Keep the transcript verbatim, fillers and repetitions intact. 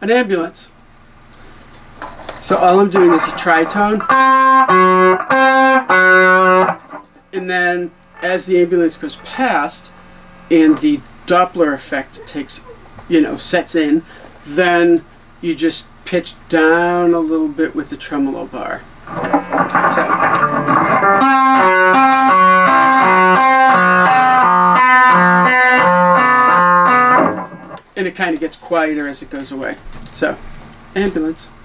an ambulance. So all I'm doing is a tritone, and then as the ambulance goes past and the Doppler effect takes, you know, sets in, then you just pitch down a little bit with the tremolo bar. So. And it kind of gets quieter as it goes away. So, ambulance.